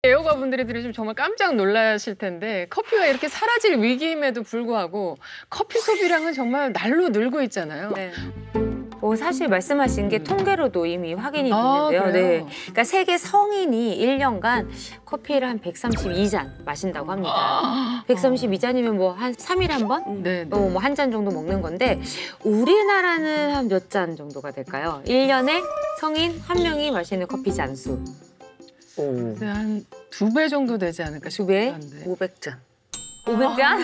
애호가분들이 들으시면 정말 깜짝 놀라실 텐데 커피가 이렇게 사라질 위기임에도 불구하고 커피 소비량은 정말 날로 늘고 있잖아요. 네. 사실 말씀하신 게 통계로도 이미 확인이 아, 됐는데요. 그래요? 네. 그러니까 세계 성인이 1년간 커피를 한 132잔 마신다고 합니다. 132잔이면 뭐 한 3일에 한 번? 네. 뭐 한 잔 정도 먹는 건데 우리나라는 한 몇 잔 정도가 될까요? 1년에 성인 한 명이 마시는 커피 잔수. 한 2배 정도 되지 않을까 2배? 싶은데. 500잔. 500잔?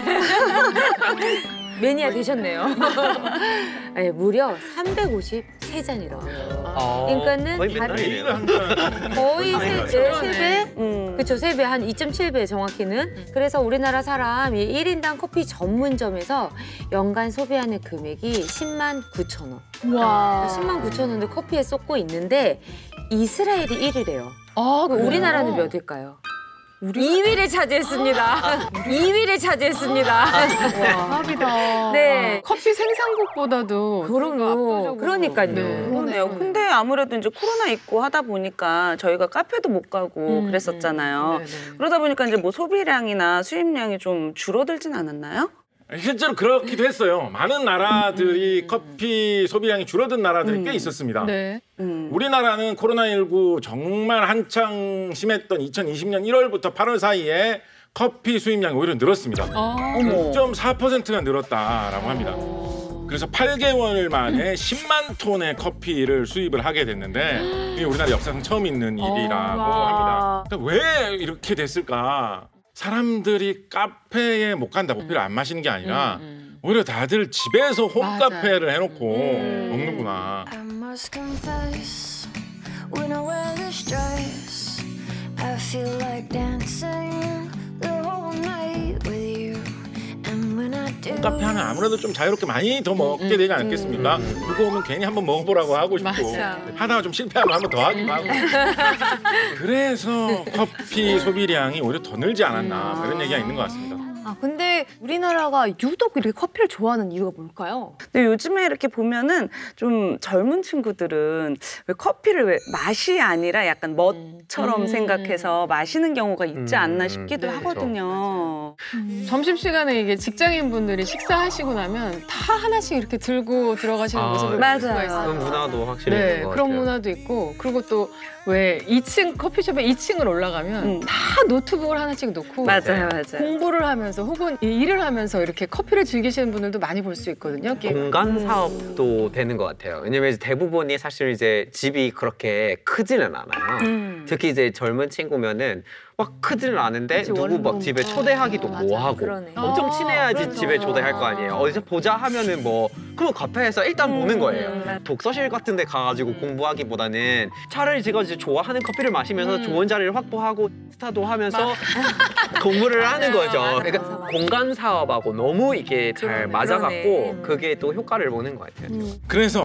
매니아 되셨네요. 네, 무려 353잔이라고요. 그러니까는 거의 맨날이네요. 거의 그러네. 3배? 그렇죠, 3배, 한 2.7배 정확히는. 그래서 우리나라 사람 1인당 커피 전문점에서 연간 소비하는 금액이 10만 9천 원. 와. 10만 9천 원을 커피에 쏟고 있는데 이스라엘이 1위래요. 아, 그래요? 우리나라는 몇일까요? 2위를 차지했습니다. 2위를 차지했습니다. 대박이다. 네. 커피 생산국보다도 그럼요. 그러니까요. 네. 그러네요. 근데 아무래도 이제 코로나 있고 하다 보니까 저희가 카페도 못 가고 그랬었잖아요. 네네. 그러다 보니까 이제 뭐 소비량이나 수입량이 좀 줄어들진 않았나요? 실제로 그렇기도 했어요. 많은 나라들이 커피 소비량이 줄어든 나라들이 꽤 있었습니다. 네. 우리나라는 코로나19 정말 한창 심했던 2020년 1월부터 8월 사이에 커피 수입량이 오히려 늘었습니다. 6.4%가 늘었다라고 합니다. 그래서 8개월 만에 10만 톤의 커피를 수입을 하게 됐는데 이게 우리나라 역사상 처음 있는 일이라고 합니다. 그러니까 왜 이렇게 됐을까? 사람들이 카페에 못 간다, 커피를 안 마시는 게 아니라 오히려 다들 집에서 홈카페를 해놓고 먹는구나. I must confess, when I wear this dress, I feel like dancing the whole night with you. And when I do, 홈카페 하면 아무래도 좀 자유롭게 많이 더 먹게 되지 않겠습니까? 그거 오면 괜히 한번 먹어보라고 하고 싶고 맞아. 하다가 좀 실패하면 한번 더 하기도 하고 그래서 커피 소비량이 오히려 더 늘지 않았나 그런 얘기가 있는 것 같습니다. 근데 우리나라가 유독 이렇게 커피를 좋아하는 이유가 뭘까요? 근데 요즘에 이렇게 보면은 좀 젊은 친구들은 왜 커피를 왜 맛이 아니라 약간 멋처럼 생각해서 마시는 경우가 있지 않나 싶기도 하거든요. 점심시간에 이게 직장인분들이 식사하시고 나면 다 하나씩 이렇게 들고 들어가시는 모습을 볼 수가 맞아요. 있어요. 그런 문화도 확실히 네, 있는 것 그런 같아요. 문화도 있고 그리고 또 왜 2층 커피숍에 2층을 올라가면 다 노트북을 하나씩 놓고 맞아요, 맞아요. 공부를 하면서 혹은 일을 하면서 이렇게 커피를 즐기시는 분들도 많이 볼 수 있거든요. 공간 사업도 되는 것 같아요. 왜냐면 이제 대부분이 사실 이제 집이 그렇게 크지는 않아요. 특히 이제 젊은 친구면은 막 크지는 않은데 누구 막 집에 초대하기도 뭐하고 그러네. 엄청 친해야지 집에 초대할 거 아니에요. 어디서 보자 하면은 뭐 그럼 카페에서 일단 보는 거예요. 독서실 같은 데 가가지고 공부하기보다는 차라리 제가 이제 좋아하는 커피를 마시면서 좋은 자리를 확보하고 스타도 하면서 공부를 하는 거죠. 그러니까 공간 사업하고 너무 이게 잘 맞아갖고 그러네. 그게 또 효과를 보는 것 같아요. 그래서